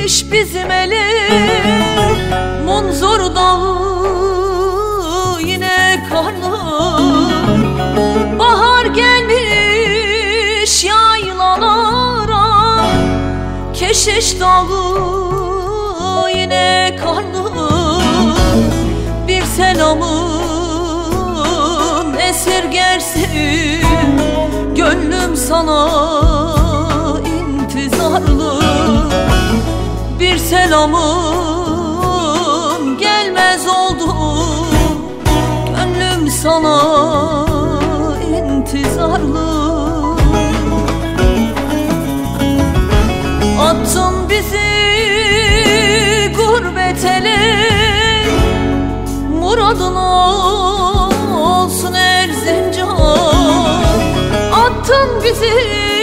gelmiş bizim ele, Munzur dağı yine karlı. Bahar gelmiş yaylalara, Keşiş dağı yine karlı. Bir selamın esirgersin, gönlüm sana intizarlı. Bir selamın gelmez oldu, gönlüm sana intizarlı. Attın bizi gurbet ele, muradına olsun Erzincan. Attın bizi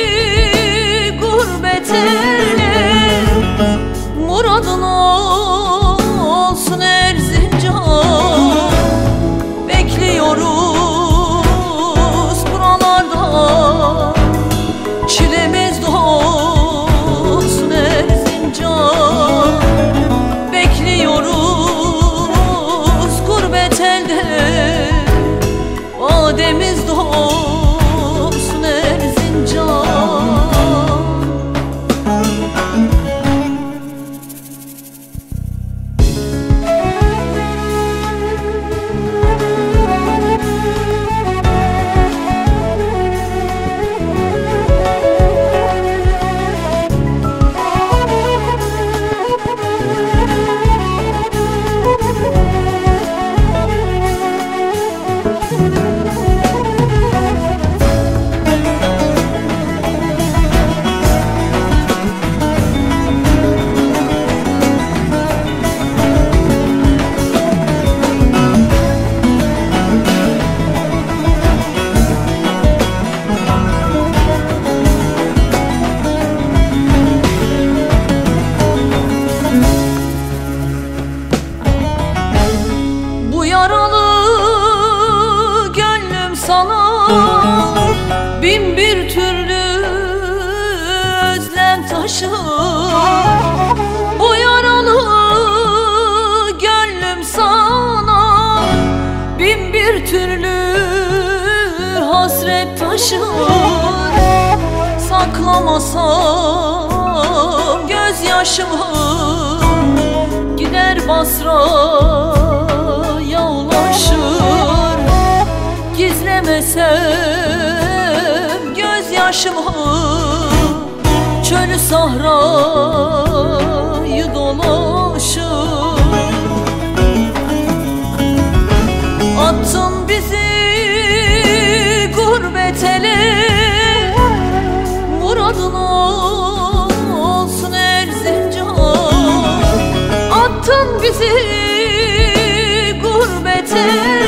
gurbet ele, muradına olsun Erzincan. Bekliyoruz buralarda, çilemiz dolsun Erzincan. Bekliyoruz gurbet elde, bademiz dolsun Erzincan. Bin bir türlü özlem taşır. Bu yaralı gönlüm sana bin bir türlü hasret taşır. Saklamasam gözyaşımı, gider Basra'ya ulaşır. Gizlemesem gözyaşımı, çölü sahrayı dolaşır. Attın bizi gurbet ele, muradına olsun Erzincan. Attın bizi gurbet ele,